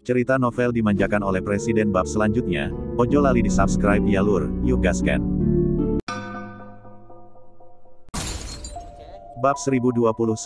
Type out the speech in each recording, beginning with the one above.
Cerita novel dimanjakan oleh Presiden bab selanjutnya, ojo lali di subscribe ya lur, yuk gaskan. Bab 1021.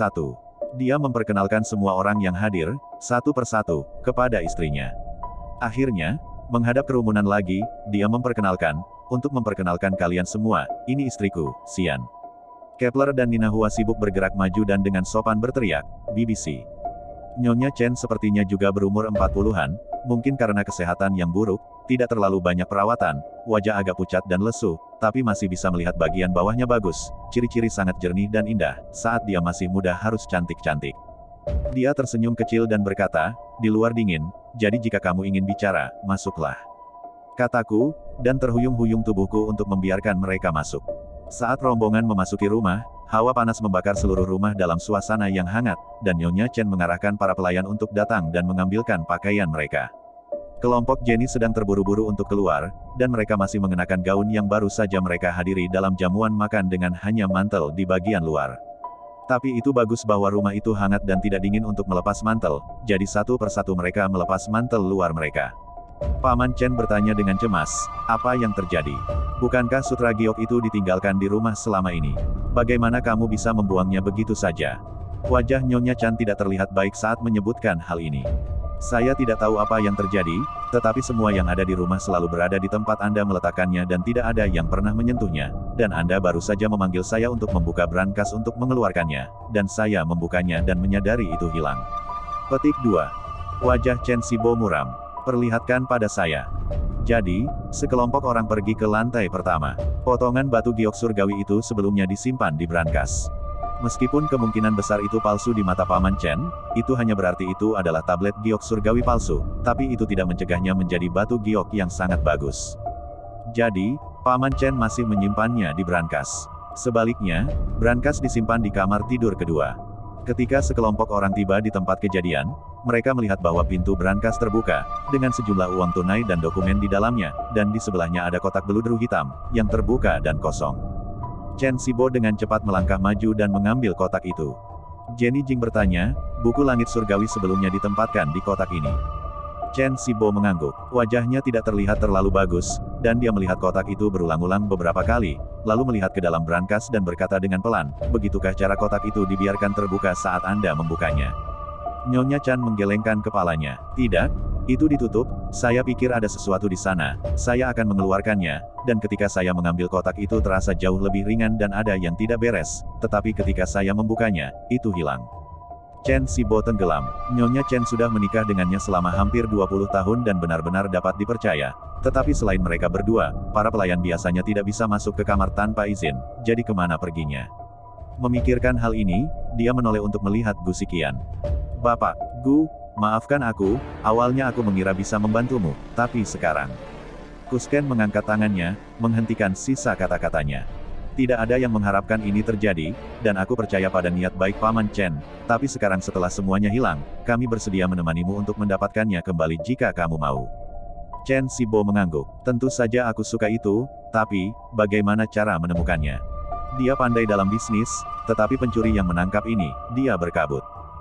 Dia memperkenalkan semua orang yang hadir, satu persatu, kepada istrinya. Akhirnya, menghadap kerumunan lagi, dia memperkenalkan, untuk memperkenalkan kalian semua, ini istriku, Xian. Kepler dan Nina Hua sibuk bergerak maju dan dengan sopan berteriak, BBC. Nyonya Chen sepertinya juga berumur 40-an, mungkin karena kesehatan yang buruk, tidak terlalu banyak perawatan, wajah agak pucat dan lesu, tapi masih bisa melihat bagian bawahnya bagus, ciri-ciri sangat jernih dan indah, saat dia masih muda harus cantik-cantik. Dia tersenyum kecil dan berkata, di luar dingin, jadi jika kamu ingin bicara, masuklah. Kataku, dan terhuyung-huyung tubuhku untuk membiarkan mereka masuk. Saat rombongan memasuki rumah, hawa panas membakar seluruh rumah dalam suasana yang hangat, dan Nyonya Chen mengarahkan para pelayan untuk datang dan mengambilkan pakaian mereka. Kelompok Jenny sedang terburu-buru untuk keluar, dan mereka masih mengenakan gaun yang baru saja mereka hadiri dalam jamuan makan dengan hanya mantel di bagian luar. Tapi itu bagus bahwa rumah itu hangat dan tidak dingin untuk melepas mantel, jadi satu persatu mereka melepas mantel luar mereka. Paman Chen bertanya dengan cemas, apa yang terjadi? Bukankah sutra giok itu ditinggalkan di rumah selama ini? Bagaimana kamu bisa membuangnya begitu saja? Wajah Nyonya Chen tidak terlihat baik saat menyebutkan hal ini. Saya tidak tahu apa yang terjadi, tetapi semua yang ada di rumah selalu berada di tempat Anda meletakkannya dan tidak ada yang pernah menyentuhnya, dan Anda baru saja memanggil saya untuk membuka brankas untuk mengeluarkannya, dan saya membukanya dan menyadari itu hilang. Petik 2. Wajah Chen Xibo muram. Perlihatkan pada saya. Jadi, sekelompok orang pergi ke lantai pertama. Potongan batu giok surgawi itu sebelumnya disimpan di brankas. Meskipun kemungkinan besar itu palsu di mata Paman Chen, itu hanya berarti itu adalah tablet giok surgawi palsu, tapi itu tidak mencegahnya menjadi batu giok yang sangat bagus. Jadi, Paman Chen masih menyimpannya di brankas. Sebaliknya, brankas disimpan di kamar tidur kedua. Ketika sekelompok orang tiba di tempat kejadian, mereka melihat bahwa pintu brankas terbuka, dengan sejumlah uang tunai dan dokumen di dalamnya, dan di sebelahnya ada kotak beludru hitam, yang terbuka dan kosong. Chen Xibo dengan cepat melangkah maju dan mengambil kotak itu. Jenny Jing bertanya, buku langit surgawi sebelumnya ditempatkan di kotak ini. Chen Xibo mengangguk, wajahnya tidak terlihat terlalu bagus, dan dia melihat kotak itu berulang-ulang beberapa kali, lalu melihat ke dalam brankas dan berkata dengan pelan, begitukah cara kotak itu dibiarkan terbuka saat Anda membukanya? Nyonya Chen menggelengkan kepalanya. Tidak, itu ditutup, saya pikir ada sesuatu di sana, saya akan mengeluarkannya, dan ketika saya mengambil kotak itu terasa jauh lebih ringan dan ada yang tidak beres, tetapi ketika saya membukanya, itu hilang. Chen Xibo tenggelam. Nyonya Chen sudah menikah dengannya selama hampir 20 tahun dan benar-benar dapat dipercaya. Tetapi selain mereka berdua, para pelayan biasanya tidak bisa masuk ke kamar tanpa izin, jadi kemana perginya? Memikirkan hal ini, dia menoleh untuk melihat Gu Xiqian. Bapak, Gu, maafkan aku, awalnya aku mengira bisa membantumu, tapi sekarang. Kusken mengangkat tangannya, menghentikan sisa kata-katanya. Tidak ada yang mengharapkan ini terjadi, dan aku percaya pada niat baik Paman Chen, tapi sekarang setelah semuanya hilang, kami bersedia menemanimu untuk mendapatkannya kembali jika kamu mau. Chen Xibo mengangguk, tentu saja aku suka itu, tapi, bagaimana cara menemukannya? Dia pandai dalam bisnis, tetapi pencuri yang menangkap ini, dia berkabut.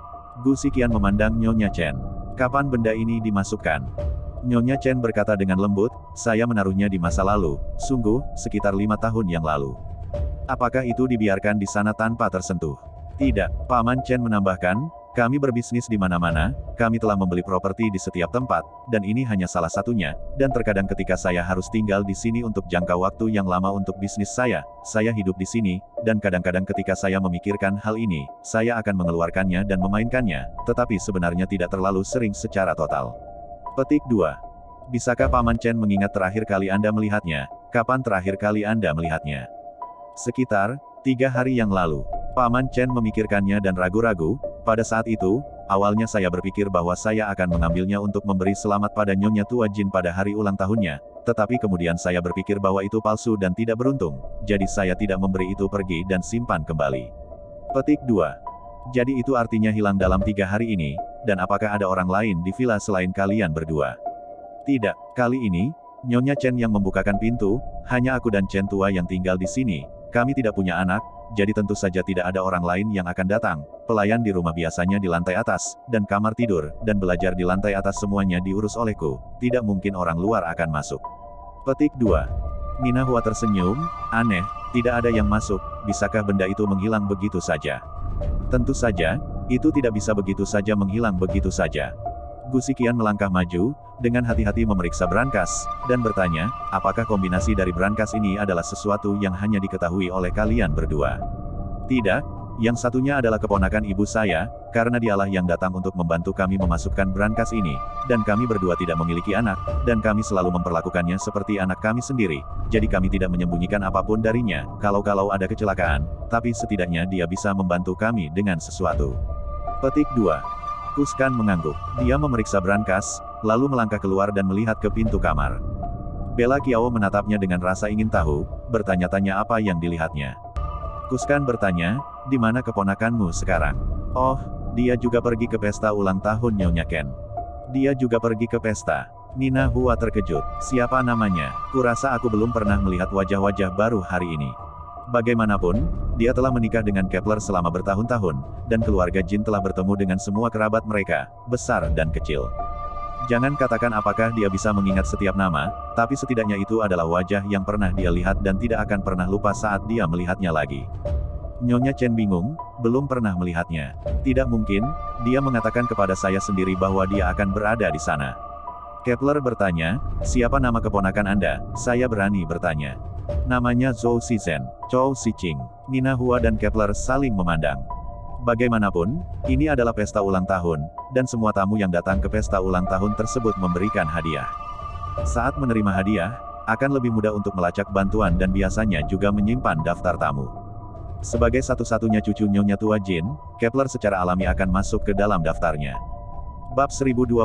Gu Xiqian memandang Nyonya Chen. Kapan benda ini dimasukkan? Nyonya Chen berkata dengan lembut, saya menaruhnya di masa lalu, sungguh, sekitar 5 tahun yang lalu. Apakah itu dibiarkan di sana tanpa tersentuh? Tidak, Paman Chen menambahkan, kami berbisnis di mana-mana, kami telah membeli properti di setiap tempat, dan ini hanya salah satunya, dan terkadang ketika saya harus tinggal di sini untuk jangka waktu yang lama untuk bisnis saya hidup di sini, dan kadang-kadang ketika saya memikirkan hal ini, saya akan mengeluarkannya dan memainkannya, tetapi sebenarnya tidak terlalu sering secara total. Petik 2. Bisakah Paman Chen mengingat terakhir kali Anda melihatnya? Kapan terakhir kali Anda melihatnya? Sekitar 3 hari yang lalu. Paman Chen memikirkannya dan ragu-ragu. Pada saat itu, awalnya saya berpikir bahwa saya akan mengambilnya untuk memberi selamat pada Nyonya Tua Jin pada hari ulang tahunnya, tetapi kemudian saya berpikir bahwa itu palsu dan tidak beruntung, jadi saya tidak memberi itu pergi dan simpan kembali. Petik 2. Jadi itu artinya hilang dalam 3 hari ini, dan apakah ada orang lain di villa selain kalian berdua? Tidak, kali ini, Nyonya Chen yang membukakan pintu, hanya aku dan Chen Tua yang tinggal di sini. Kami tidak punya anak, jadi tentu saja tidak ada orang lain yang akan datang. Pelayan di rumah biasanya di lantai atas, dan kamar tidur, dan belajar di lantai atas semuanya diurus olehku. Tidak mungkin orang luar akan masuk. Petik 2. Nina Hua tersenyum, aneh, tidak ada yang masuk, bisakah benda itu menghilang begitu saja? Tentu saja, itu tidak bisa begitu saja menghilang begitu saja. Gu Xiqian melangkah maju, dengan hati-hati memeriksa brankas, dan bertanya, apakah kombinasi dari brankas ini adalah sesuatu yang hanya diketahui oleh kalian berdua? Tidak, yang satunya adalah keponakan ibu saya, karena dialah yang datang untuk membantu kami memasukkan brankas ini, dan kami berdua tidak memiliki anak, dan kami selalu memperlakukannya seperti anak kami sendiri, jadi kami tidak menyembunyikan apapun darinya, kalau ada kecelakaan, tapi setidaknya dia bisa membantu kami dengan sesuatu. Petik 2. Kuskan mengangguk. Dia memeriksa brankas, lalu melangkah keluar dan melihat ke pintu kamar. Bella Kiao menatapnya dengan rasa ingin tahu, bertanya-tanya apa yang dilihatnya. Kuskan bertanya, di mana keponakanmu sekarang? Oh, dia juga pergi ke pesta ulang tahun Nyonya Ken. Dia juga pergi ke pesta. Nina Hua terkejut. Siapa namanya? Kurasa aku belum pernah melihat wajah-wajah baru hari ini. Bagaimanapun, dia telah menikah dengan Kepler selama bertahun-tahun, dan keluarga Jin telah bertemu dengan semua kerabat mereka, besar dan kecil. Jangan katakan apakah dia bisa mengingat setiap nama, tapi setidaknya itu adalah wajah yang pernah dia lihat dan tidak akan pernah lupa saat dia melihatnya lagi. Nyonya Chen bingung, belum pernah melihatnya. Tidak mungkin, dia mengatakan kepada saya sendiri bahwa dia akan berada di sana. Kepler bertanya, siapa nama keponakan Anda? Saya berani bertanya. Namanya Zhou Shizhen, Chou Shiqing. Nina Hua dan Kepler saling memandang. Bagaimanapun, ini adalah pesta ulang tahun, dan semua tamu yang datang ke pesta ulang tahun tersebut memberikan hadiah. Saat menerima hadiah, akan lebih mudah untuk melacak bantuan dan biasanya juga menyimpan daftar tamu. Sebagai satu-satunya cucu Nyonya Tua Jin, Kepler secara alami akan masuk ke dalam daftarnya. Bab 1022.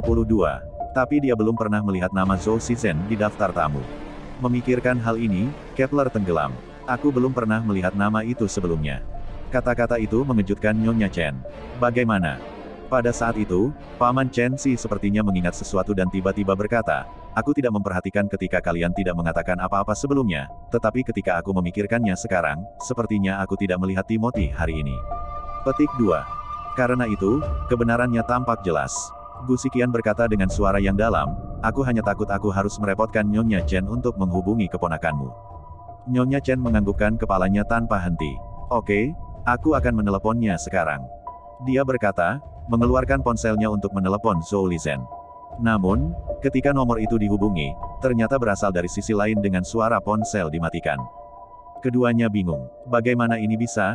Tapi dia belum pernah melihat nama Zhou Shizhen di daftar tamu. Memikirkan hal ini, Kepler tenggelam. Aku belum pernah melihat nama itu sebelumnya. Kata-kata itu mengejutkan Nyonya Chen. Bagaimana? Pada saat itu, Paman Chen Si sepertinya mengingat sesuatu dan tiba-tiba berkata, aku tidak memperhatikan ketika kalian tidak mengatakan apa-apa sebelumnya, tetapi ketika aku memikirkannya sekarang, sepertinya aku tidak melihat Timothy hari ini. Petik 2. Karena itu, kebenarannya tampak jelas. Gu Xiqian berkata dengan suara yang dalam, aku hanya takut aku harus merepotkan Nyonya Chen untuk menghubungi keponakanmu. Nyonya Chen menganggukkan kepalanya tanpa henti. Oke, aku akan meneleponnya sekarang. Dia berkata, mengeluarkan ponselnya untuk menelepon Zhou Lizhen. Namun, ketika nomor itu dihubungi, ternyata berasal dari sisi lain dengan suara ponsel dimatikan. Keduanya bingung. Bagaimana ini bisa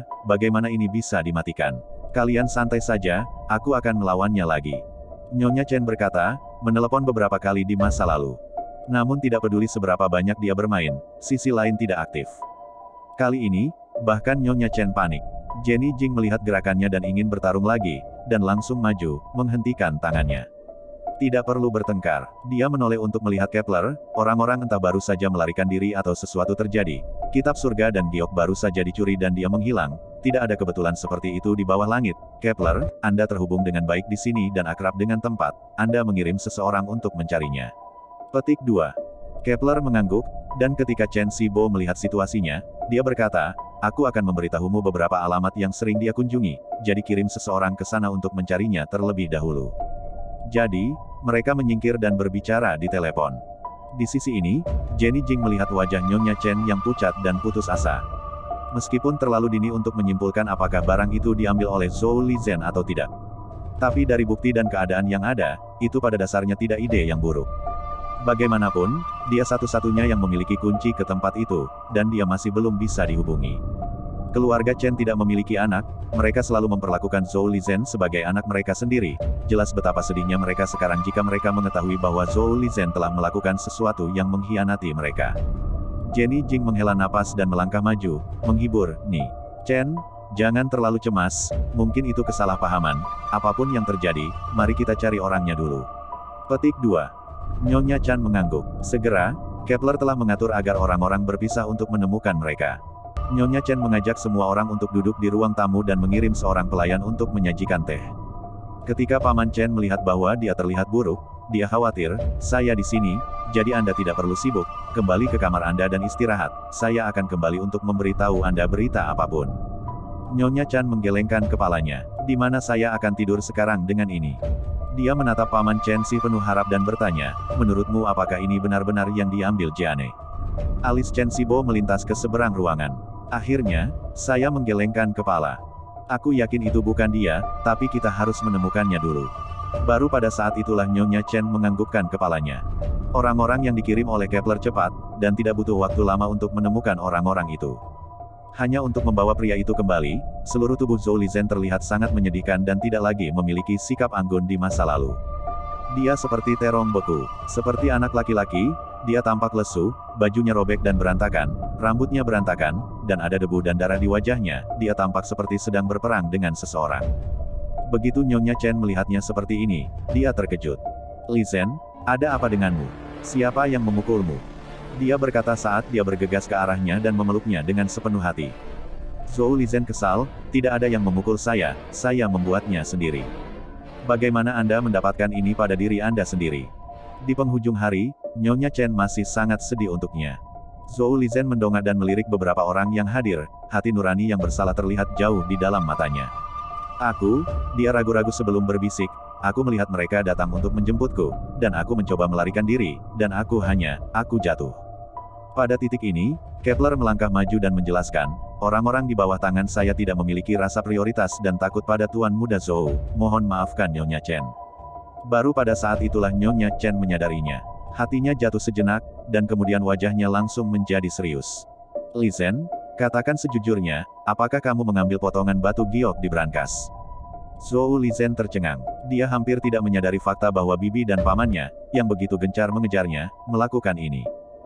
dimatikan? Kalian santai saja, aku akan melawannya lagi. Nyonya Chen berkata, menelepon beberapa kali di masa lalu. Namun tidak peduli seberapa banyak dia bermain, sisi lain tidak aktif. Kali ini, bahkan Nyonya Chen panik. Jenny Jing melihat gerakannya dan ingin bertarung lagi, dan langsung maju, menghentikan tangannya. Tidak perlu bertengkar. Dia menoleh untuk melihat Kepler, orang-orang entah baru saja melarikan diri atau sesuatu terjadi. Kitab surga dan giok baru saja dicuri dan dia menghilang. Tidak ada kebetulan seperti itu di bawah langit. Kepler, Anda terhubung dengan baik di sini dan akrab dengan tempat. Anda mengirim seseorang untuk mencarinya. Petik 2. Kepler mengangguk, dan ketika Chen Shibo melihat situasinya, dia berkata, aku akan memberitahumu beberapa alamat yang sering dia kunjungi, jadi kirim seseorang ke sana untuk mencarinya terlebih dahulu. Jadi, mereka menyingkir dan berbicara di telepon. Di sisi ini, Jenny Jing melihat wajah Nyonya Chen yang pucat dan putus asa. Meskipun terlalu dini untuk menyimpulkan apakah barang itu diambil oleh Zhou Lizhen atau tidak. Tapi dari bukti dan keadaan yang ada, itu pada dasarnya tidak ide yang buruk. Bagaimanapun, dia satu-satunya yang memiliki kunci ke tempat itu, dan dia masih belum bisa dihubungi. Keluarga Chen tidak memiliki anak, mereka selalu memperlakukan Zhou Lizhen sebagai anak mereka sendiri. Jelas betapa sedihnya mereka sekarang jika mereka mengetahui bahwa Zhou Lizhen telah melakukan sesuatu yang mengkhianati mereka. Jenny Jing menghela napas dan melangkah maju, menghibur, Ni. Chen, jangan terlalu cemas, mungkin itu kesalahpahaman. Apapun yang terjadi, mari kita cari orangnya dulu. Petik 2. Nyonya Chan mengangguk. Segera, Kepler telah mengatur agar orang-orang berpisah untuk menemukan mereka. Nyonya Chen mengajak semua orang untuk duduk di ruang tamu dan mengirim seorang pelayan untuk menyajikan teh. Ketika Paman Chen melihat bahwa dia terlihat buruk, dia khawatir, saya di sini, jadi Anda tidak perlu sibuk, kembali ke kamar Anda dan istirahat, saya akan kembali untuk memberitahu Anda berita apapun. Nyonya Chan menggelengkan kepalanya. Di mana saya akan tidur sekarang dengan ini? Dia menatap Paman Chen Si penuh harap dan bertanya, menurutmu apakah ini benar-benar yang diambil Jiane? Alis Chen Sibo melintas ke seberang ruangan. Akhirnya, saya menggelengkan kepala. Aku yakin itu bukan dia, tapi kita harus menemukannya dulu. Baru pada saat itulah Nyonya Chen menganggukkan kepalanya. Orang-orang yang dikirim oleh Kepler cepat, dan tidak butuh waktu lama untuk menemukan orang-orang itu. Hanya untuk membawa pria itu kembali, seluruh tubuh Zhou Lizhen terlihat sangat menyedihkan dan tidak lagi memiliki sikap anggun di masa lalu. Dia seperti terong beku, seperti anak laki-laki, dia tampak lesu, bajunya robek dan berantakan, rambutnya berantakan, dan ada debu dan darah di wajahnya, dia tampak seperti sedang berperang dengan seseorang. Begitu Nyonya Chen melihatnya seperti ini, dia terkejut. Lizhen, ada apa denganmu? Siapa yang memukulmu? Dia berkata saat dia bergegas ke arahnya dan memeluknya dengan sepenuh hati. Zhou Lizhen kesal, tidak ada yang memukul saya membuatnya sendiri. Bagaimana Anda mendapatkan ini pada diri Anda sendiri? Di penghujung hari, Nyonya Chen masih sangat sedih untuknya. Zhou Lizhen mendongak dan melirik beberapa orang yang hadir, hati nurani yang bersalah terlihat jauh di dalam matanya. Dia ragu-ragu sebelum berbisik, aku melihat mereka datang untuk menjemputku, dan aku mencoba melarikan diri, dan aku jatuh. Pada titik ini, Kepler melangkah maju dan menjelaskan, orang-orang di bawah tangan saya tidak memiliki rasa prioritas dan takut pada Tuan Muda Zhou, mohon maafkan Nyonya Chen. Baru pada saat itulah Nyonya Chen menyadarinya. Hatinya jatuh sejenak, dan kemudian wajahnya langsung menjadi serius. Lizhen, katakan sejujurnya, apakah kamu mengambil potongan batu giok di brankas? Zhou Lizhen tercengang. Dia hampir tidak menyadari fakta bahwa bibi dan pamannya, yang begitu gencar mengejarnya, melakukan ini.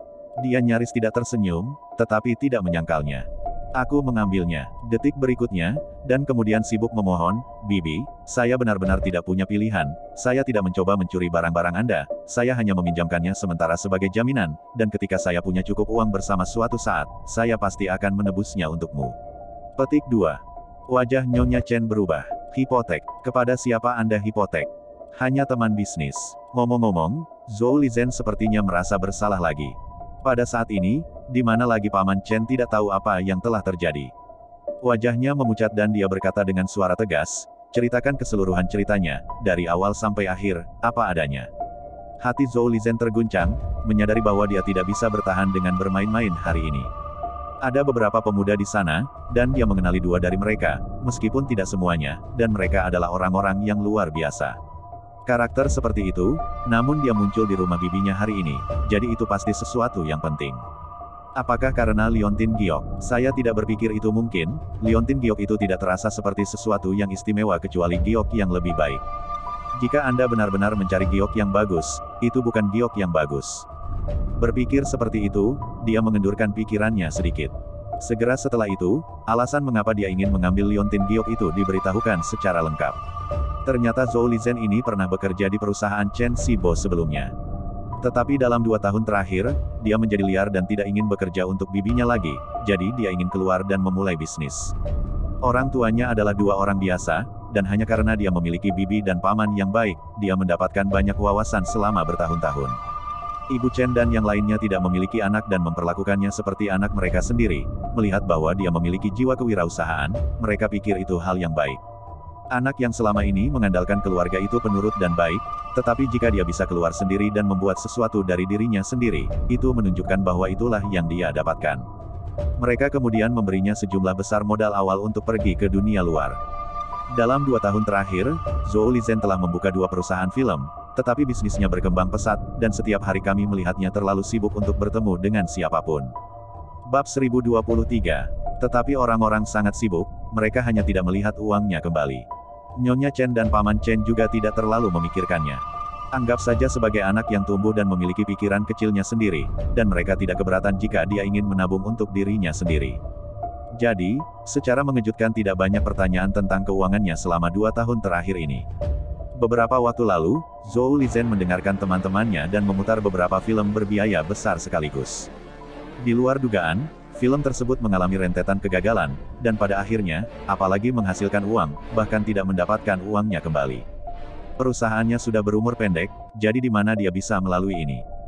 Dia nyaris tidak tersenyum, tetapi tidak menyangkalnya. Aku mengambilnya. Detik berikutnya, dan kemudian sibuk memohon, Bibi, saya benar-benar tidak punya pilihan, saya tidak mencoba mencuri barang-barang Anda, saya hanya meminjamkannya sementara sebagai jaminan, dan ketika saya punya cukup uang bersama suatu saat, saya pasti akan menebusnya untukmu. Petik 2. Wajah Nyonya Chen berubah. Hipotek. Kepada siapa Anda hipotek? Hanya teman bisnis. Ngomong-ngomong, Zhou Lizhen sepertinya merasa bersalah lagi. Pada saat ini, di mana lagi Paman Chen tidak tahu apa yang telah terjadi. Wajahnya memucat dan dia berkata dengan suara tegas, ceritakan keseluruhan ceritanya, dari awal sampai akhir, apa adanya. Hati Zhou Lizhen terguncang, menyadari bahwa dia tidak bisa bertahan dengan bermain-main hari ini. Ada beberapa pemuda di sana, dan dia mengenali dua dari mereka, meskipun tidak semuanya, dan mereka adalah orang-orang yang luar biasa. Karakter seperti itu, namun dia muncul di rumah bibinya hari ini, jadi itu pasti sesuatu yang penting. Apakah karena Liontin Giok? Saya tidak berpikir itu mungkin, Liontin Giok itu tidak terasa seperti sesuatu yang istimewa kecuali Giok yang lebih baik. Jika Anda benar-benar mencari Giok yang bagus, itu bukan Giok yang bagus. Berpikir seperti itu, dia mengendurkan pikirannya sedikit. Segera setelah itu, alasan mengapa dia ingin mengambil Liontin Giok itu diberitahukan secara lengkap. Ternyata Zhou Lizhen ini pernah bekerja di perusahaan Chen Sibo sebelumnya. Tetapi dalam 2 tahun terakhir, dia menjadi liar dan tidak ingin bekerja untuk bibinya lagi, jadi dia ingin keluar dan memulai bisnis. Orang tuanya adalah 2 orang biasa, dan hanya karena dia memiliki bibi dan paman yang baik, dia mendapatkan banyak wawasan selama bertahun-tahun. Ibu Chen dan yang lainnya tidak memiliki anak dan memperlakukannya seperti anak mereka sendiri, melihat bahwa dia memiliki jiwa kewirausahaan, mereka pikir itu hal yang baik. Anak yang selama ini mengandalkan keluarga itu penurut dan baik, tetapi jika dia bisa keluar sendiri dan membuat sesuatu dari dirinya sendiri, itu menunjukkan bahwa itulah yang dia dapatkan. Mereka kemudian memberinya sejumlah besar modal awal untuk pergi ke dunia luar. Dalam 2 tahun terakhir, Zhou Lizhen telah membuka 2 perusahaan film, tetapi bisnisnya berkembang pesat, dan setiap hari kami melihatnya terlalu sibuk untuk bertemu dengan siapapun. Bab 1023. Tetapi orang-orang sangat sibuk, mereka hanya tidak melihat uangnya kembali. Nyonya Chen dan Paman Chen juga tidak terlalu memikirkannya. Anggap saja sebagai anak yang tumbuh dan memiliki pikiran kecilnya sendiri, dan mereka tidak keberatan jika dia ingin menabung untuk dirinya sendiri. Jadi, secara mengejutkan tidak banyak pertanyaan tentang keuangannya selama 2 tahun terakhir ini. Beberapa waktu lalu, Zhou Lizhen mendengarkan teman-temannya dan memutar beberapa film berbiaya besar sekaligus. Di luar dugaan, film tersebut mengalami rentetan kegagalan, dan pada akhirnya, apalagi menghasilkan uang, bahkan tidak mendapatkan uangnya kembali. Perusahaannya sudah berumur pendek, jadi di mana dia bisa melalui ini?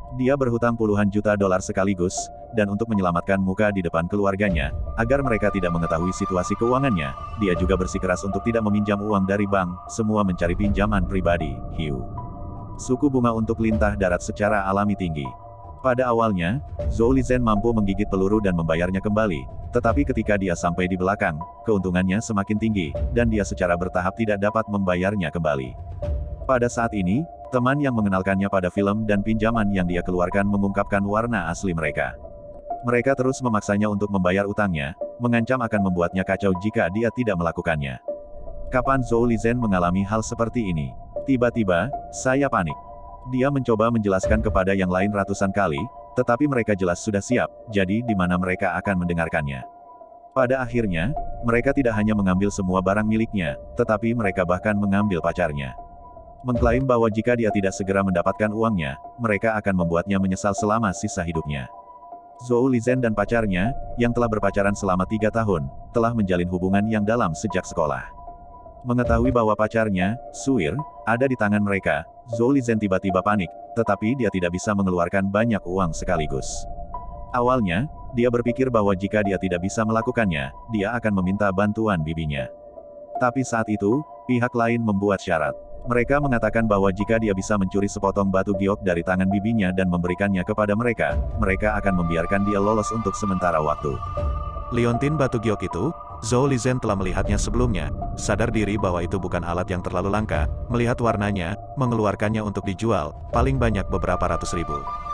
Dia berhutang puluhan juta dolar sekaligus, dan untuk menyelamatkan muka di depan keluarganya, agar mereka tidak mengetahui situasi keuangannya, dia juga bersikeras untuk tidak meminjam uang dari bank, semua mencari pinjaman pribadi, Hiu. Suku bunga untuk lintah darat secara alami tinggi. Pada awalnya, Zhou Lizhen mampu menggigit peluru dan membayarnya kembali, tetapi ketika dia sampai di belakang, keuntungannya semakin tinggi, dan dia secara bertahap tidak dapat membayarnya kembali. Pada saat ini, teman yang mengenalkannya pada film dan pinjaman yang dia keluarkan mengungkapkan warna asli mereka. Mereka terus memaksanya untuk membayar utangnya, mengancam akan membuatnya kacau jika dia tidak melakukannya. Kapan Zhou Lizhen mengalami hal seperti ini? Tiba-tiba, saya panik. Dia mencoba menjelaskan kepada yang lain ratusan kali, tetapi mereka jelas sudah siap, jadi di mana mereka akan mendengarkannya. Pada akhirnya, mereka tidak hanya mengambil semua barang miliknya, tetapi mereka bahkan mengambil pacarnya. Mengklaim bahwa jika dia tidak segera mendapatkan uangnya, mereka akan membuatnya menyesal selama sisa hidupnya. Zhou Lizhen dan pacarnya, yang telah berpacaran selama 3 tahun, telah menjalin hubungan yang dalam sejak sekolah. Mengetahui bahwa pacarnya, Suir, ada di tangan mereka, Zhou Lizhen tiba-tiba panik, tetapi dia tidak bisa mengeluarkan banyak uang sekaligus. Awalnya, dia berpikir bahwa jika dia tidak bisa melakukannya, dia akan meminta bantuan bibinya. Tapi saat itu, pihak lain membuat syarat. Mereka mengatakan bahwa jika dia bisa mencuri sepotong batu giok dari tangan bibinya dan memberikannya kepada mereka, mereka akan membiarkan dia lolos untuk sementara waktu. Liontin batu giok itu, Zhou Lizhen telah melihatnya sebelumnya, sadar diri bahwa itu bukan alat yang terlalu langka, melihat warnanya, mengeluarkannya untuk dijual, paling banyak beberapa ratus ribu.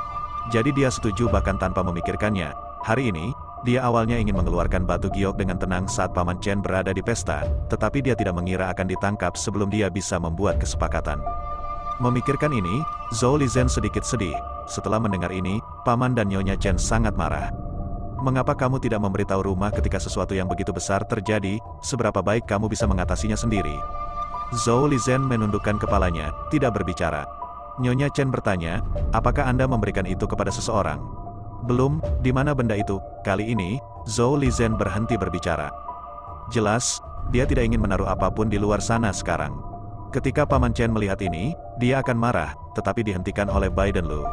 Jadi dia setuju bahkan tanpa memikirkannya. Hari ini, dia awalnya ingin mengeluarkan batu giok dengan tenang saat Paman Chen berada di pesta, tetapi dia tidak mengira akan ditangkap sebelum dia bisa membuat kesepakatan. Memikirkan ini, Zhou Lizhen sedikit sedih. Setelah mendengar ini, Paman dan Nyonya Chen sangat marah. Mengapa kamu tidak memberitahu rumah ketika sesuatu yang begitu besar terjadi, seberapa baik kamu bisa mengatasinya sendiri? Zhou Lizhen menundukkan kepalanya, tidak berbicara. Nyonya Chen bertanya, apakah Anda memberikan itu kepada seseorang? Belum, di mana benda itu? Kali ini, Zhou Lizhen berhenti berbicara. Jelas, dia tidak ingin menaruh apapun di luar sana sekarang. Ketika Paman Chen melihat ini, dia akan marah, tetapi dihentikan oleh Biden Lu.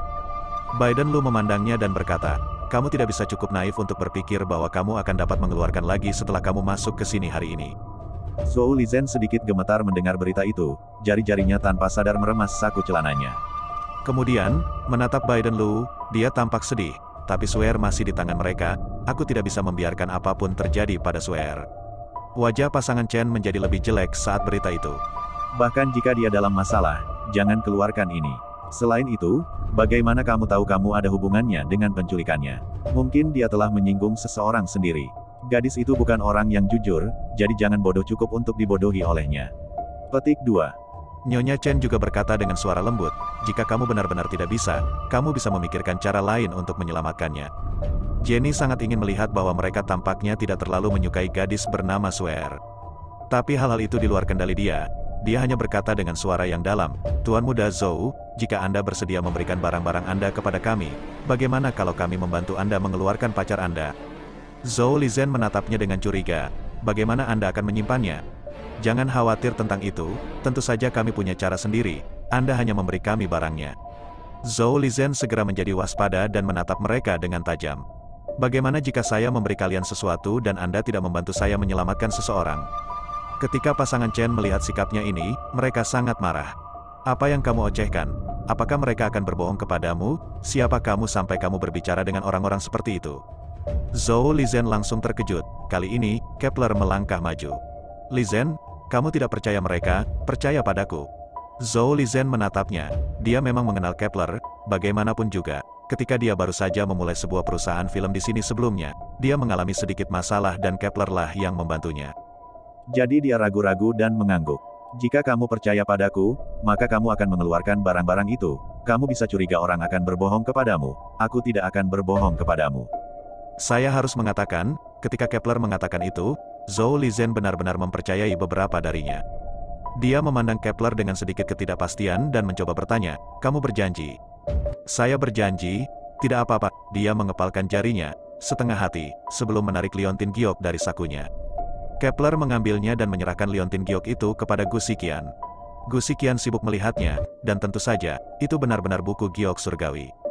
Biden Lu memandangnya dan berkata, kamu tidak bisa cukup naif untuk berpikir bahwa kamu akan dapat mengeluarkan lagi setelah kamu masuk ke sini hari ini. Zhou Lizhen sedikit gemetar mendengar berita itu, jari-jarinya tanpa sadar meremas saku celananya. Kemudian, menatap Biden Lu, dia tampak sedih. Tapi Suer masih di tangan mereka, aku tidak bisa membiarkan apapun terjadi pada Suer. Wajah pasangan Chen menjadi lebih jelek saat berita itu. Bahkan jika dia dalam masalah, jangan keluarkan ini. Selain itu, bagaimana kamu tahu kamu ada hubungannya dengan penculikannya? Mungkin dia telah menyinggung seseorang sendiri. Gadis itu bukan orang yang jujur, jadi jangan bodoh cukup untuk dibodohi olehnya. Petik 2. Nyonya Chen juga berkata dengan suara lembut, jika kamu benar-benar tidak bisa, kamu bisa memikirkan cara lain untuk menyelamatkannya. Jenny sangat ingin melihat bahwa mereka tampaknya tidak terlalu menyukai gadis bernama Suer. Tapi hal-hal itu di luar kendali dia. Dia hanya berkata dengan suara yang dalam, Tuan Muda Zhou, jika Anda bersedia memberikan barang-barang Anda kepada kami, bagaimana kalau kami membantu Anda mengeluarkan pacar Anda? Zhou Lizhen menatapnya dengan curiga, bagaimana Anda akan menyimpannya? Jangan khawatir tentang itu, tentu saja kami punya cara sendiri, Anda hanya memberi kami barangnya. Zhou Lizhen segera menjadi waspada dan menatap mereka dengan tajam. Bagaimana jika saya memberi kalian sesuatu dan Anda tidak membantu saya menyelamatkan seseorang? Ketika pasangan Chen melihat sikapnya ini, mereka sangat marah. Apa yang kamu ocehkan? Apakah mereka akan berbohong kepadamu? Siapa kamu sampai kamu berbicara dengan orang-orang seperti itu? Zhou Lizhen langsung terkejut. Kali ini, Kepler melangkah maju. Lizhen, kamu tidak percaya mereka, percaya padaku. Zhou Lizhen menatapnya. Dia memang mengenal Kepler, bagaimanapun juga. Ketika dia baru saja memulai sebuah perusahaan film di sini sebelumnya, dia mengalami sedikit masalah dan Kepler lah yang membantunya. Jadi dia ragu-ragu dan mengangguk. Jika kamu percaya padaku, maka kamu akan mengeluarkan barang-barang itu. Kamu bisa curiga orang akan berbohong kepadamu. Aku tidak akan berbohong kepadamu. Saya harus mengatakan, ketika Kepler mengatakan itu, Zhou Lizhen benar-benar mempercayai beberapa darinya. Dia memandang Kepler dengan sedikit ketidakpastian dan mencoba bertanya, kamu berjanji? Saya berjanji, tidak apa-apa. Dia mengepalkan jarinya, setengah hati, sebelum menarik liontin giok dari sakunya. Kepler mengambilnya dan menyerahkan liontin giok itu kepada Gu Xiqian. Gu Xiqian sibuk melihatnya, dan tentu saja, itu benar-benar buku giok surgawi.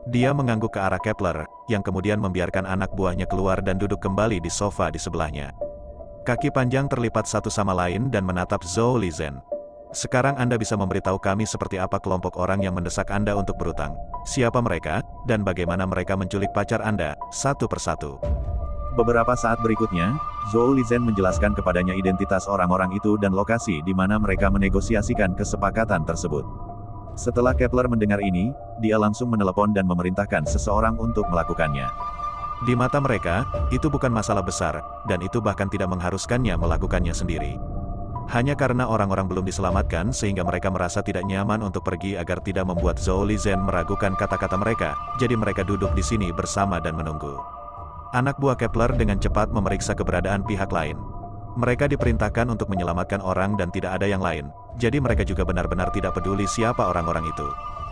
Dia mengangguk ke arah Kepler, yang kemudian membiarkan anak buahnya keluar dan duduk kembali di sofa di sebelahnya. Kaki panjang terlipat satu sama lain dan menatap Zhou Lizen. Sekarang Anda bisa memberitahu kami seperti apa kelompok orang yang mendesak Anda untuk berutang. Siapa mereka, dan bagaimana mereka menculik pacar Anda, satu persatu. Beberapa saat berikutnya, Zhou Lizen menjelaskan kepadanya identitas orang-orang itu dan lokasi di mana mereka menegosiasikan kesepakatan tersebut. Setelah Kepler mendengar ini, dia langsung menelepon dan memerintahkan seseorang untuk melakukannya. Di mata mereka, itu bukan masalah besar, dan itu bahkan tidak mengharuskannya melakukannya sendiri. Hanya karena orang-orang belum diselamatkan sehingga mereka merasa tidak nyaman untuk pergi agar tidak membuat Zhou Lizen meragukan kata-kata mereka, jadi mereka duduk di sini bersama dan menunggu. Anak buah Kepler dengan cepat memeriksa keberadaan pihak lain. Mereka diperintahkan untuk menyelamatkan orang dan tidak ada yang lain, jadi mereka juga benar-benar tidak peduli siapa orang-orang itu.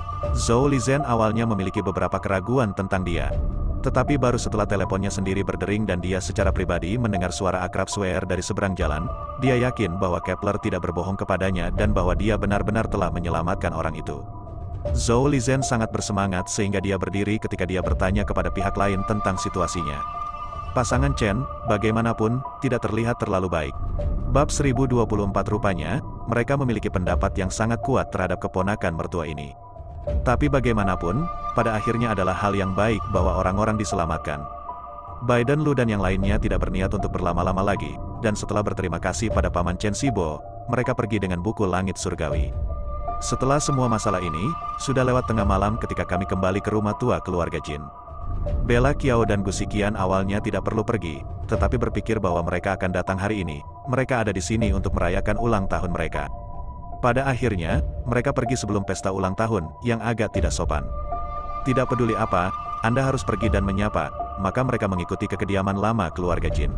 Zhou Lizen awalnya memiliki beberapa keraguan tentang dia. Tetapi baru setelah teleponnya sendiri berdering dan dia secara pribadi mendengar suara akrab Swear dari seberang jalan, dia yakin bahwa Kepler tidak berbohong kepadanya dan bahwa dia benar-benar telah menyelamatkan orang itu. Zhou Lizen sangat bersemangat sehingga dia berdiri ketika dia bertanya kepada pihak lain tentang situasinya. Pasangan Chen, bagaimanapun, tidak terlihat terlalu baik. Bab 1024 rupanya, mereka memiliki pendapat yang sangat kuat terhadap keponakan mertua ini. Tapi bagaimanapun, pada akhirnya adalah hal yang baik bahwa orang-orang diselamatkan. Biden Lu dan yang lainnya tidak berniat untuk berlama-lama lagi, dan setelah berterima kasih pada Paman Chen Shibo, mereka pergi dengan buku langit surgawi. Setelah semua masalah ini, sudah lewat tengah malam ketika kami kembali ke rumah tua keluarga Jin. Bella Qiao dan Gu Xiqian awalnya tidak perlu pergi, tetapi berpikir bahwa mereka akan datang hari ini. Mereka ada di sini untuk merayakan ulang tahun mereka. Pada akhirnya, mereka pergi sebelum pesta ulang tahun, yang agak tidak sopan. Tidak peduli apa, Anda harus pergi dan menyapa, maka mereka mengikuti ke kediaman lama keluarga Jin.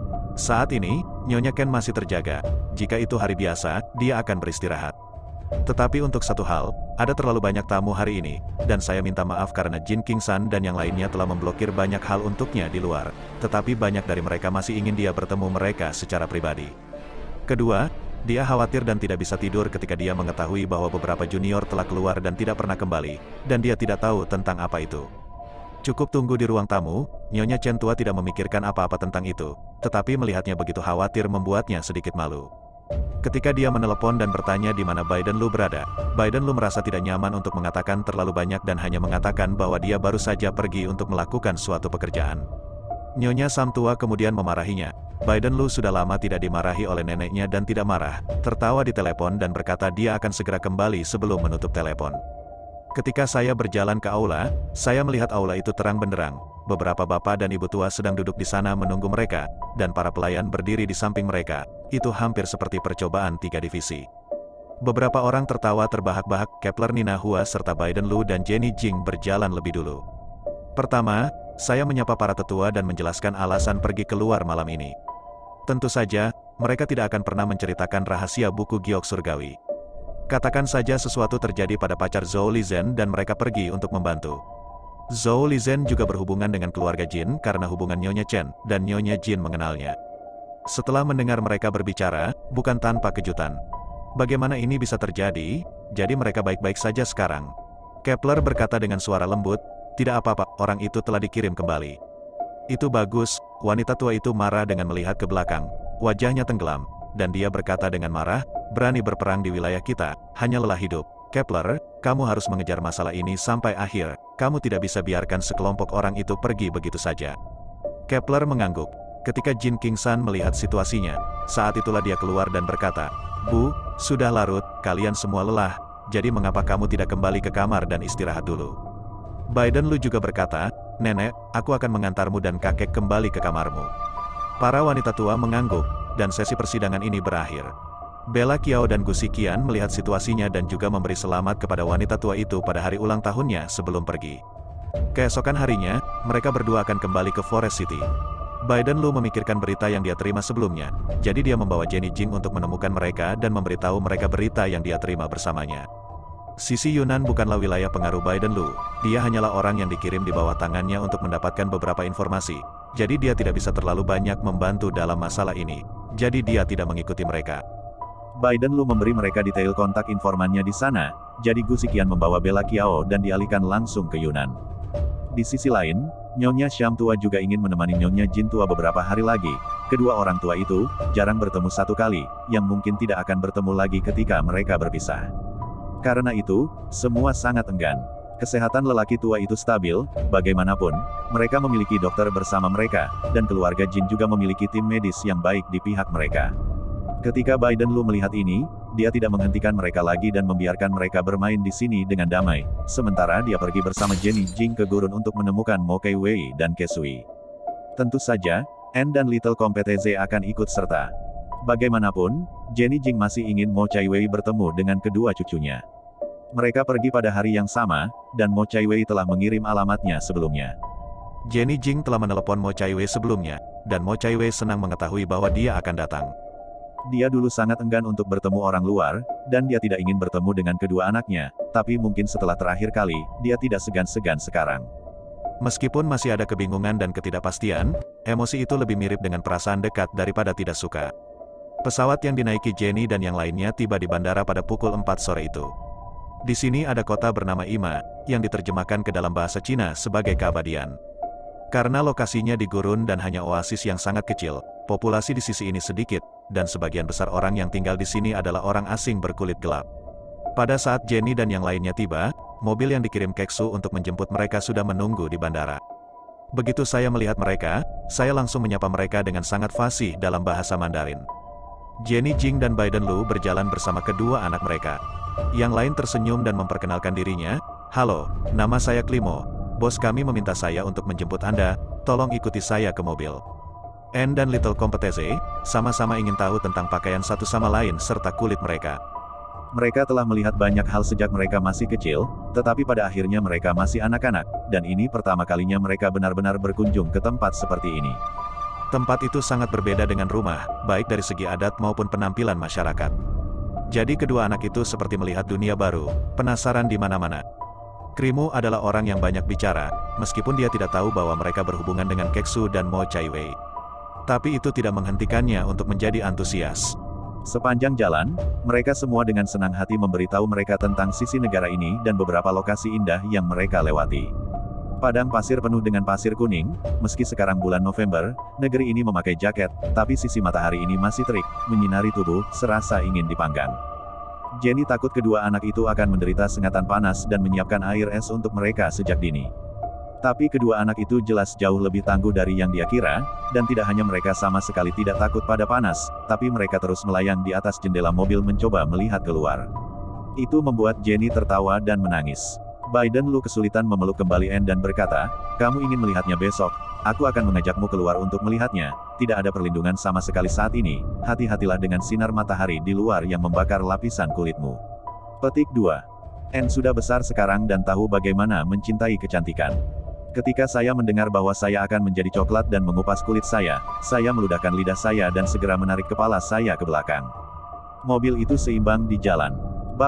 Saat ini, Nyonya Ken masih terjaga. Jika itu hari biasa, dia akan beristirahat. Tetapi untuk satu hal, ada terlalu banyak tamu hari ini, dan saya minta maaf karena Jin Kingsan dan yang lainnya telah memblokir banyak hal untuknya di luar, tetapi banyak dari mereka masih ingin dia bertemu mereka secara pribadi. Kedua, dia khawatir dan tidak bisa tidur ketika dia mengetahui bahwa beberapa junior telah keluar dan tidak pernah kembali, dan dia tidak tahu tentang apa itu. Cukup tunggu di ruang tamu, Nyonya Chen tua tidak memikirkan apa-apa tentang itu, tetapi melihatnya begitu khawatir membuatnya sedikit malu. Ketika dia menelepon dan bertanya di mana Biden Lu berada, Biden Lu merasa tidak nyaman untuk mengatakan terlalu banyak dan hanya mengatakan bahwa dia baru saja pergi untuk melakukan suatu pekerjaan. Nyonya Sam tua kemudian memarahinya. Biden Lu sudah lama tidak dimarahi oleh neneknya dan tidak marah, tertawa di telepon dan berkata dia akan segera kembali sebelum menutup telepon. Ketika saya berjalan ke aula, saya melihat aula itu terang benderang. Beberapa bapak dan ibu tua sedang duduk di sana menunggu mereka, dan para pelayan berdiri di samping mereka. Itu hampir seperti percobaan 3 divisi. Beberapa orang tertawa terbahak-bahak. Kepler, Nina Hua serta Biden Lu dan Jenny Jing berjalan lebih dulu. Pertama, saya menyapa para tetua dan menjelaskan alasan pergi keluar malam ini. Tentu saja, mereka tidak akan pernah menceritakan rahasia buku giok surgawi. Katakan saja sesuatu terjadi pada pacar Zhou Lizen dan mereka pergi untuk membantu. Zhou Lizen juga berhubungan dengan keluarga Jin karena hubungan Nyonya Chen dan Nyonya Jin mengenalnya. Setelah mendengar mereka berbicara, bukan tanpa kejutan. Bagaimana ini bisa terjadi? Jadi mereka baik-baik saja sekarang. Kepler berkata dengan suara lembut, tidak apa-apa, orang itu telah dikirim kembali. Itu bagus. Wanita tua itu marah dengan melihat ke belakang. Wajahnya tenggelam, dan dia berkata dengan marah, berani berperang di wilayah kita, hanya lelah hidup. Kepler, kamu harus mengejar masalah ini sampai akhir, kamu tidak bisa biarkan sekelompok orang itu pergi begitu saja. Kepler mengangguk. Ketika Jin Kingsan melihat situasinya, saat itulah dia keluar dan berkata, Bu, sudah larut, kalian semua lelah, jadi mengapa kamu tidak kembali ke kamar dan istirahat dulu? Biden Lu juga berkata, Nenek, aku akan mengantarmu dan kakek kembali ke kamarmu. Para wanita tua mengangguk, dan sesi persidangan ini berakhir. Bella Qiao dan Gu Xiqian melihat situasinya dan juga memberi selamat kepada wanita tua itu pada hari ulang tahunnya sebelum pergi. Keesokan harinya, mereka berdua akan kembali ke Forest City. Biden Lu memikirkan berita yang dia terima sebelumnya, jadi dia membawa Jenny Jing untuk menemukan mereka dan memberitahu mereka berita yang dia terima bersamanya. Sisi Yunnan bukanlah wilayah pengaruh Biden Lu, dia hanyalah orang yang dikirim di bawah tangannya untuk mendapatkan beberapa informasi, jadi dia tidak bisa terlalu banyak membantu dalam masalah ini, jadi dia tidak mengikuti mereka. Biden Lu memberi mereka detail kontak informannya di sana, jadi Gu Xiqian membawa Bella Qiao dan dialihkan langsung ke Yunnan. Di sisi lain, Nyonya Syam tua juga ingin menemani Nyonya Jin tua beberapa hari lagi. Kedua orang tua itu jarang bertemu satu kali, yang mungkin tidak akan bertemu lagi ketika mereka berpisah. Karena itu, semua sangat enggan. Kesehatan lelaki tua itu stabil, bagaimanapun, mereka memiliki dokter bersama mereka, dan keluarga Jin juga memiliki tim medis yang baik di pihak mereka. Ketika Biden Lu melihat ini, dia tidak menghentikan mereka lagi dan membiarkan mereka bermain di sini dengan damai, sementara dia pergi bersama Jenny Jing ke gurun untuk menemukan Mo Kei Wei dan Kesui. Tentu saja, Anne dan Little Competeze akan ikut serta. Bagaimanapun, Jenny Jing masih ingin Mo Chai Wei bertemu dengan kedua cucunya. Mereka pergi pada hari yang sama, dan Mo Chai Wei telah mengirim alamatnya sebelumnya. Jenny Jing telah menelepon Mo Chai Wei sebelumnya, dan Mo Chai Wei senang mengetahui bahwa dia akan datang. Dia dulu sangat enggan untuk bertemu orang luar, dan dia tidak ingin bertemu dengan kedua anaknya, tapi mungkin setelah terakhir kali, dia tidak segan-segan sekarang. Meskipun masih ada kebingungan dan ketidakpastian, emosi itu lebih mirip dengan perasaan dekat daripada tidak suka. Pesawat yang dinaiki Jenny dan yang lainnya tiba di bandara pada pukul 4 sore itu. Di sini ada kota bernama Ima, yang diterjemahkan ke dalam bahasa Cina sebagai keabadian. Karena lokasinya di gurun dan hanya oasis yang sangat kecil, populasi di sisi ini sedikit, dan sebagian besar orang yang tinggal di sini adalah orang asing berkulit gelap. Pada saat Jenny dan yang lainnya tiba, mobil yang dikirim Keksu untuk menjemput mereka sudah menunggu di bandara. Begitu saya melihat mereka, saya langsung menyapa mereka dengan sangat fasih dalam bahasa Mandarin. Jenny Jing dan Biden Lu berjalan bersama kedua anak mereka. Yang lain tersenyum dan memperkenalkan dirinya. "Halo, nama saya Klimo. Bos kami meminta saya untuk menjemput Anda, tolong ikuti saya ke mobil." Anne dan Little Competeze sama-sama ingin tahu tentang pakaian satu sama lain serta kulit mereka. Mereka telah melihat banyak hal sejak mereka masih kecil, tetapi pada akhirnya mereka masih anak-anak, dan ini pertama kalinya mereka benar-benar berkunjung ke tempat seperti ini. Tempat itu sangat berbeda dengan rumah, baik dari segi adat maupun penampilan masyarakat. Jadi kedua anak itu seperti melihat dunia baru, penasaran di mana-mana. Krimu adalah orang yang banyak bicara, meskipun dia tidak tahu bahwa mereka berhubungan dengan Keksu dan Mo Chai Wei. Tapi itu tidak menghentikannya untuk menjadi antusias. Sepanjang jalan, mereka semua dengan senang hati memberitahu mereka tentang sisi negara ini dan beberapa lokasi indah yang mereka lewati. Padang pasir penuh dengan pasir kuning, meski sekarang bulan November, negeri ini memakai jaket, tapi sisi matahari ini masih terik, menyinari tubuh, serasa ingin dipanggang. Jenny takut kedua anak itu akan menderita sengatan panas dan menyiapkan air es untuk mereka sejak dini. Tapi kedua anak itu jelas jauh lebih tangguh dari yang dia kira, dan tidak hanya mereka sama sekali tidak takut pada panas, tapi mereka terus melayang di atas jendela mobil mencoba melihat keluar. Itu membuat Jenny tertawa dan menangis. Biden Lu kesulitan memeluk kembali Anne dan berkata, "Kamu ingin melihatnya besok? Aku akan mengajakmu keluar untuk melihatnya. Tidak ada perlindungan sama sekali saat ini. Hati-hatilah dengan sinar matahari di luar yang membakar lapisan kulitmu." Petik 2. Anne sudah besar sekarang dan tahu bagaimana mencintai kecantikan. "Ketika saya mendengar bahwa saya akan menjadi coklat dan mengupas kulit saya meludahkan lidah saya dan segera menarik kepala saya ke belakang." Mobil itu seimbang di jalan. Bab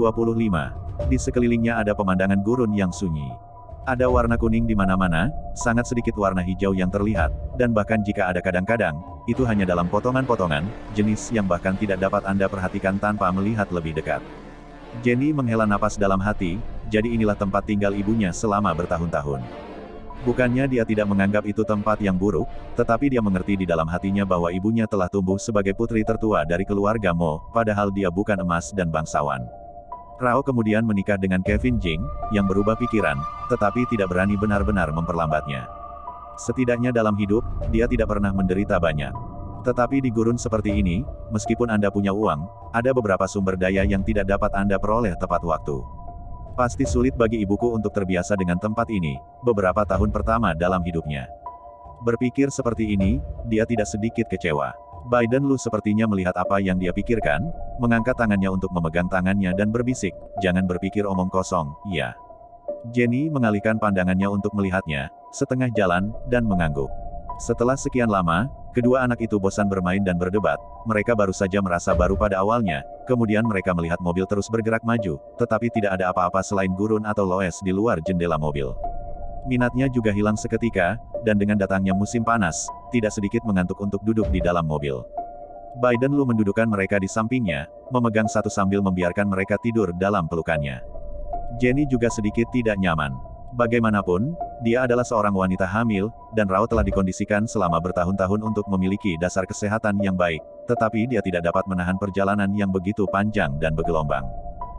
1025. Di sekelilingnya ada pemandangan gurun yang sunyi. Ada warna kuning di mana-mana, sangat sedikit warna hijau yang terlihat, dan bahkan jika ada kadang-kadang, itu hanya dalam potongan-potongan, jenis yang bahkan tidak dapat Anda perhatikan tanpa melihat lebih dekat. Jenny menghela napas dalam hati, jadi inilah tempat tinggal ibunya selama bertahun-tahun. Bukannya dia tidak menganggap itu tempat yang buruk, tetapi dia mengerti di dalam hatinya bahwa ibunya telah tumbuh sebagai putri tertua dari keluarga Mo, padahal dia bukan emas dan bangsawan. Rao kemudian menikah dengan Kevin Jing, yang berubah pikiran, tetapi tidak berani benar-benar memperlambatnya. Setidaknya dalam hidup, dia tidak pernah menderita banyak. Tetapi di gurun seperti ini, meskipun Anda punya uang, ada beberapa sumber daya yang tidak dapat Anda peroleh tepat waktu. Pasti sulit bagi ibuku untuk terbiasa dengan tempat ini, beberapa tahun pertama dalam hidupnya. Berpikir seperti ini, dia tidak sedikit kecewa. Biden Lu sepertinya melihat apa yang dia pikirkan, mengangkat tangannya untuk memegang tangannya dan berbisik, "Jangan berpikir omong kosong, ya." Jenny mengalihkan pandangannya untuk melihatnya, setengah jalan, dan mengangguk. Setelah sekian lama, kedua anak itu bosan bermain dan berdebat, mereka baru saja merasa baru pada awalnya, kemudian mereka melihat mobil terus bergerak maju, tetapi tidak ada apa-apa selain gurun atau loes di luar jendela mobil. Minatnya juga hilang seketika, dan dengan datangnya musim panas, tidak sedikit mengantuk untuk duduk di dalam mobil. Biden Lu mendudukkan mereka di sampingnya, memegang satu sambil membiarkan mereka tidur dalam pelukannya. Jenny juga sedikit tidak nyaman. Bagaimanapun, Dia adalah seorang wanita hamil, dan Rao telah dikondisikan selama bertahun-tahun untuk memiliki dasar kesehatan yang baik, tetapi dia tidak dapat menahan perjalanan yang begitu panjang dan bergelombang.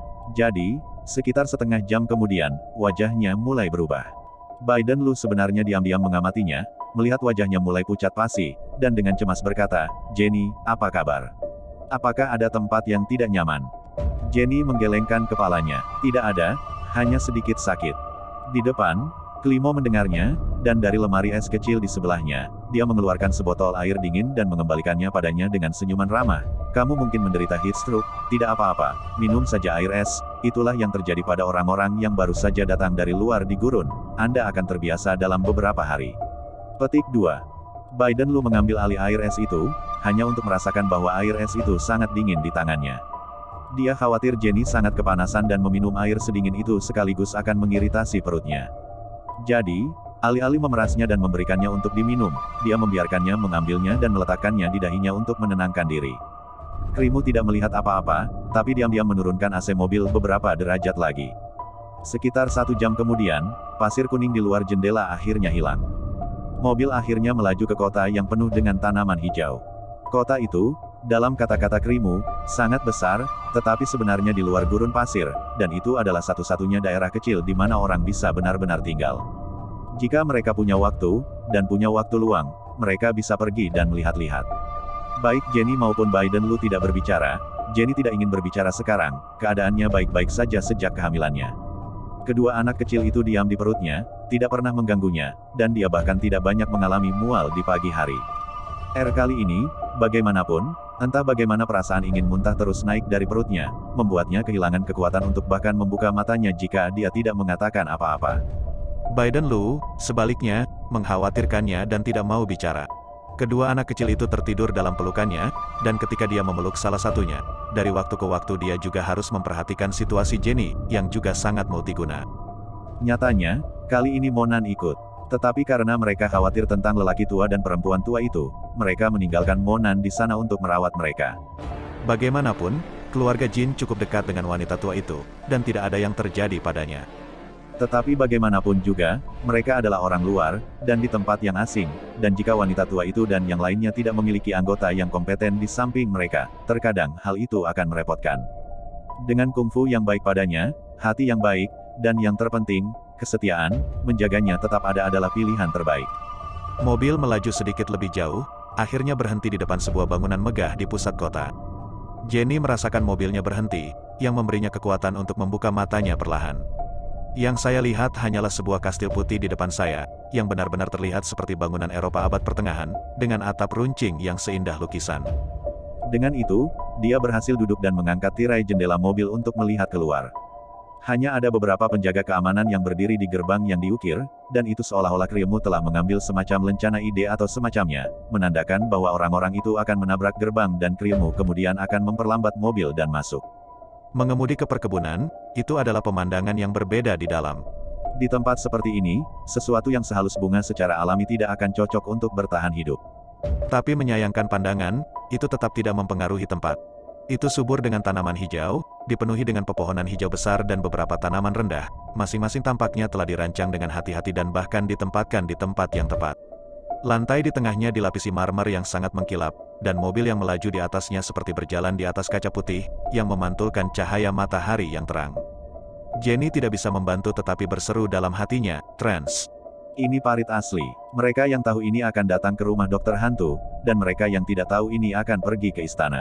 Jadi, sekitar setengah jam kemudian, wajahnya mulai berubah. Biden Lu sebenarnya diam-diam mengamatinya, melihat wajahnya mulai pucat pasi, dan dengan cemas berkata, "Jenny, apa kabar? Apakah ada tempat yang tidak nyaman?" Jenny menggelengkan kepalanya. "Tidak ada, hanya sedikit sakit." Di depan, Klimo mendengarnya, dan dari lemari es kecil di sebelahnya, dia mengeluarkan sebotol air dingin dan mengembalikannya padanya dengan senyuman ramah. "Kamu mungkin menderita heat stroke, tidak apa-apa, minum saja air es, itulah yang terjadi pada orang-orang yang baru saja datang dari luar di gurun, Anda akan terbiasa dalam beberapa hari." Petik 2. Biden Lu mengambil alih air es itu, hanya untuk merasakan bahwa air es itu sangat dingin di tangannya. Dia khawatir Jenny sangat kepanasan dan meminum air sedingin itu sekaligus akan mengiritasi perutnya. Jadi, alih-alih memerasnya dan memberikannya untuk diminum, dia membiarkannya mengambilnya dan meletakkannya di dahinya untuk menenangkan diri. Krimu tidak melihat apa-apa, tapi diam-diam menurunkan AC mobil beberapa derajat lagi. Sekitar 1 jam kemudian, pasir kuning di luar jendela akhirnya hilang. Mobil akhirnya melaju ke kota yang penuh dengan tanaman hijau. Kota itu, dalam kata-kata Krimu, sangat besar, tetapi sebenarnya di luar gurun pasir, dan itu adalah satu-satunya daerah kecil di mana orang bisa benar-benar tinggal. Jika mereka punya waktu, dan punya waktu luang, mereka bisa pergi dan melihat-lihat. Baik Jenny maupun Biden Lu tidak berbicara. Jenny tidak ingin berbicara sekarang, keadaannya baik-baik saja sejak kehamilannya. Kedua anak kecil itu diam di perutnya, tidak pernah mengganggunya, dan dia bahkan tidak banyak mengalami mual di pagi hari. Kali ini, bagaimanapun, entah bagaimana perasaan ingin muntah terus naik dari perutnya, membuatnya kehilangan kekuatan untuk bahkan membuka matanya jika dia tidak mengatakan apa-apa. Biden Lu, sebaliknya, mengkhawatirkannya dan tidak mau bicara. Kedua anak kecil itu tertidur dalam pelukannya, dan ketika dia memeluk salah satunya, dari waktu ke waktu dia juga harus memperhatikan situasi Jenny, yang juga sangat multiguna. Nyatanya, kali ini Monan ikut. Tetapi karena mereka khawatir tentang lelaki tua dan perempuan tua itu, mereka meninggalkan Monan di sana untuk merawat mereka. Bagaimanapun, keluarga Jin cukup dekat dengan wanita tua itu, dan tidak ada yang terjadi padanya. Tetapi bagaimanapun juga, mereka adalah orang luar, dan di tempat yang asing, dan jika wanita tua itu dan yang lainnya tidak memiliki anggota yang kompeten di samping mereka, terkadang hal itu akan merepotkan. Dengan kungfu yang baik padanya, hati yang baik, dan yang terpenting, kesetiaan, menjaganya tetap ada adalah pilihan terbaik. Mobil melaju sedikit lebih jauh, akhirnya berhenti di depan sebuah bangunan megah di pusat kota. Jenny merasakan mobilnya berhenti, yang memberinya kekuatan untuk membuka matanya perlahan. Yang saya lihat hanyalah sebuah kastil putih di depan saya, yang benar-benar terlihat seperti bangunan Eropa abad pertengahan, dengan atap runcing yang seindah lukisan. Dengan itu, dia berhasil duduk dan mengangkat tirai jendela mobil untuk melihat keluar. Hanya ada beberapa penjaga keamanan yang berdiri di gerbang yang diukir, dan itu seolah-olah Krimu telah mengambil semacam lencana ide atau semacamnya, menandakan bahwa orang-orang itu akan menabrak gerbang dan Krimu kemudian akan memperlambat mobil dan masuk. Mengemudi ke perkebunan, itu adalah pemandangan yang berbeda di dalam. Di tempat seperti ini, sesuatu yang sehalus bunga secara alami tidak akan cocok untuk bertahan hidup. Tapi menyayangkan pandangan, itu tetap tidak mempengaruhi tempat. Itu subur dengan tanaman hijau, dipenuhi dengan pepohonan hijau besar dan beberapa tanaman rendah, masing-masing tampaknya telah dirancang dengan hati-hati dan bahkan ditempatkan di tempat yang tepat. Lantai di tengahnya dilapisi marmer yang sangat mengkilap, dan mobil yang melaju di atasnya seperti berjalan di atas kaca putih, yang memantulkan cahaya matahari yang terang. Jenny tidak bisa membantu tetapi berseru dalam hatinya, "Trans. Ini parit asli. Mereka yang tahu ini akan datang ke rumah dokter hantu, dan mereka yang tidak tahu ini akan pergi ke istana."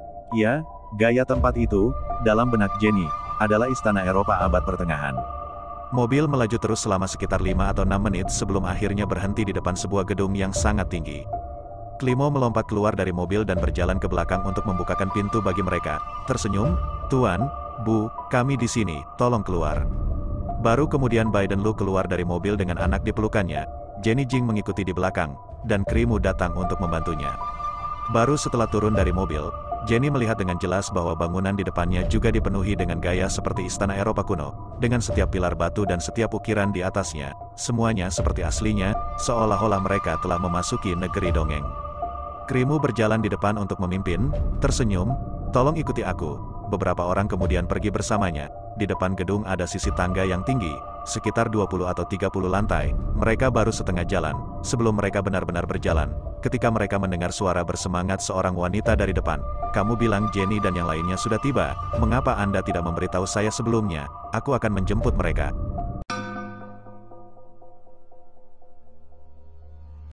Ya, gaya tempat itu, dalam benak Jenny, adalah istana Eropa abad pertengahan. Mobil melaju terus selama sekitar 5 atau 6 menit sebelum akhirnya berhenti di depan sebuah gedung yang sangat tinggi. Klimo melompat keluar dari mobil dan berjalan ke belakang untuk membukakan pintu bagi mereka. Tersenyum, "Tuan, Bu, kami di sini, tolong keluar." Baru kemudian Biden Lu keluar dari mobil dengan anak di pelukannya. Jenny Jing mengikuti di belakang, dan Krimu datang untuk membantunya. Baru setelah turun dari mobil, Jenny melihat dengan jelas bahwa bangunan di depannya juga dipenuhi dengan gaya seperti istana Eropa kuno, dengan setiap pilar batu dan setiap ukiran di atasnya, semuanya seperti aslinya, seolah-olah mereka telah memasuki negeri dongeng. Krimu berjalan di depan untuk memimpin, tersenyum, "Tolong ikuti aku." Beberapa orang kemudian pergi bersamanya. Di depan gedung ada sisi tangga yang tinggi, sekitar 20 atau 30 lantai, mereka baru setengah jalan, sebelum mereka benar-benar berjalan. Ketika mereka mendengar suara bersemangat seorang wanita dari depan. Kamu bilang Jenny dan yang lainnya sudah tiba, mengapa Anda tidak memberitahu saya sebelumnya? Aku akan menjemput mereka.